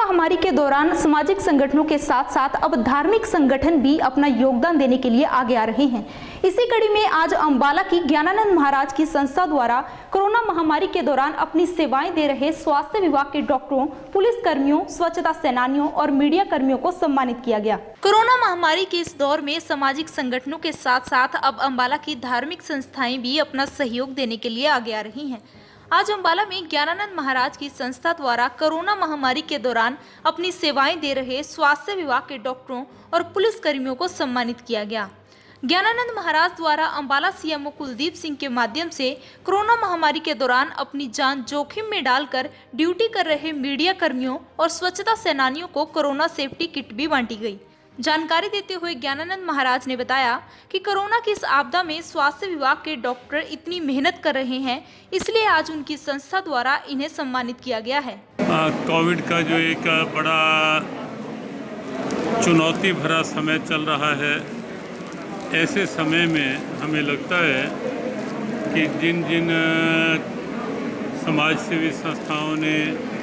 महामारी के दौरान सामाजिक संगठनों के साथ साथ अब धार्मिक संगठन भी अपना योगदान देने के लिए आगे आ रहे हैं। इसी कड़ी में आज अंबाला की ज्ञानानंद महाराज की संस्था द्वारा कोरोना महामारी के दौरान अपनी सेवाएं दे रहे स्वास्थ्य विभाग के डॉक्टरों, पुलिस कर्मियों, स्वच्छता सेनानियों और मीडिया कर्मियों को सम्मानित किया गया। कोरोना महामारी के इस दौर में सामाजिक संगठनों के साथ साथ अब अंबाला की धार्मिक संस्थाएं भी अपना सहयोग देने के लिए आगे आ रही हैं। आज अंबाला में ज्ञानानंद महाराज की संस्था द्वारा कोरोना महामारी के दौरान अपनी सेवाएं दे रहे स्वास्थ्य विभाग के डॉक्टरों और पुलिस कर्मियों को सम्मानित किया गया। ज्ञानानंद महाराज द्वारा अंबाला सीएमओ कुलदीप सिंह के माध्यम से कोरोना महामारी के दौरान अपनी जान जोखिम में डालकर ड्यूटी कर रहे मीडिया कर्मियों और स्वच्छता सेनानियों को कोरोना सेफ्टी किट भी बांटी गई। जानकारी देते हुए ज्ञानानंद महाराज ने बताया कि कोरोना की इस आपदा में स्वास्थ्य विभाग के डॉक्टर इतनी मेहनत कर रहे हैं, इसलिए आज उनकी संस्था द्वारा इन्हें सम्मानित किया गया है। कोविड का जो एक बड़ा चुनौती भरा समय चल रहा है, ऐसे समय में हमें लगता है कि जिन जिन समाज सेवी संस्थाओं ने,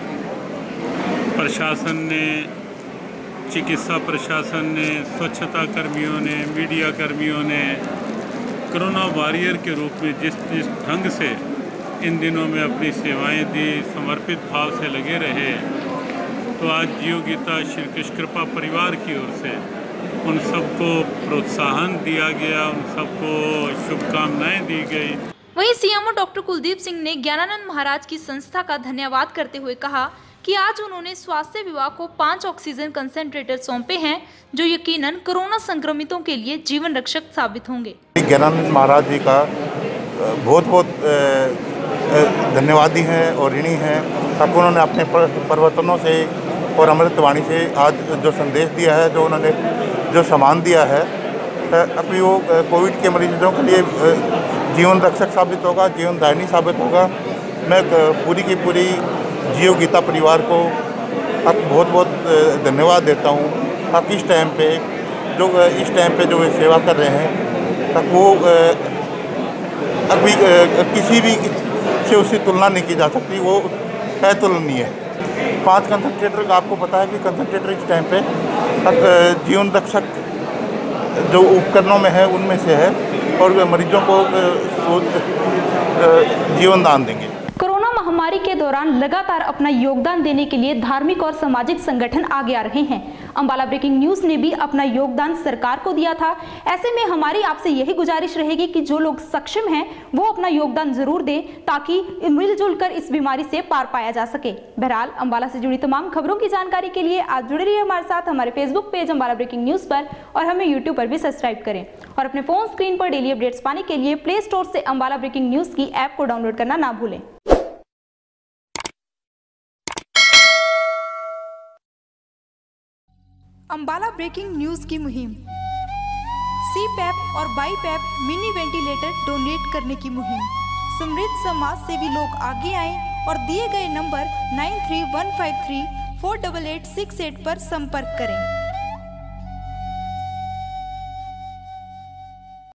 प्रशासन ने, चिकित्सा प्रशासन ने, स्वच्छता कर्मियों ने, मीडिया कर्मियों ने कोरोना वॉरियर के रूप में जिस ढंग से इन दिनों में अपनी सेवाएं दी, समर्पित भाव से लगे रहे, तो आज जीव गीता श्री कृष्ण कृपा परिवार की ओर से उन सबको प्रोत्साहन दिया गया, उन सबको शुभकामनाएं दी गई। वहीं सीएमओ डॉक्टर कुलदीप सिंह ने ज्ञानानंद महाराज की संस्था का धन्यवाद करते हुए कहा कि आज उन्होंने स्वास्थ्य विभाग को 5 ऑक्सीजन कंसंट्रेटर सौंपे हैं, जो यकीनन कोरोना संक्रमितों के लिए जीवन रक्षक साबित होंगे। ज्ञानानंद महाराज जी का बहुत बहुत धन्यवादी हैं और ऋणी हैं, ताकि उन्होंने अपने प्रवचनों से और अमृतवाणी से आज जो संदेश दिया है, जो उन्होंने जो सामान दिया है, अभी वो कोविड के मरीजों के लिए जीवन रक्षक साबित होगा, जीवन दायिनी साबित होगा। मैं पूरी की पूरी जीव गीता परिवार को अब बहुत बहुत धन्यवाद देता हूँ। अब इस टाइम पे जो वे सेवा कर रहे हैं, तब वो अभी किसी भी से उसकी तुलना नहीं की जा सकती, वो अतुलनीय है। 5 कंसंट्रेटर का आपको पता है कि कंसंट्रेटर इस टाइम पे जीवन रक्षक जो उपकरणों में है उनमें से है, और मरीजों को जीवन दान देंगे। कोरोना महामारी के दौरान लगातार अपना योगदान देने के लिए धार्मिक और सामाजिक संगठन आगे आ रहे हैं। अंबाला ब्रेकिंग न्यूज ने भी अपना योगदान सरकार को दिया था। ऐसे में हमारी आपसे यही गुजारिश रहेगी कि जो लोग सक्षम हैं वो अपना योगदान जरूर दें, ताकि मिलजुल कर इस बीमारी से पार पाया जा सके। बहरहाल अंबाला से जुड़ी तमाम खबरों की जानकारी के लिए आज जुड़े रहिए हमारे साथ हमारे Facebook page Ambala breaking news पर, और हमें यूट्यूब पर भी सब्सक्राइब करें। और अपने फोन स्क्रीन पर डेली अपडेट्स पाने के लिए प्ले स्टोर से अंबाला ब्रेकिंग न्यूज की ऐप को डाउनलोड करना ना भूलें। अंबाला ब्रेकिंग न्यूज की मुहिम, CPAP और BiPAP मिनी वेंटिलेटर डोनेट करने की मुहिम। समृद्ध समाज सेवी लोग आगे आएं और दिए गए नंबर 9315348868 पर संपर्क करें।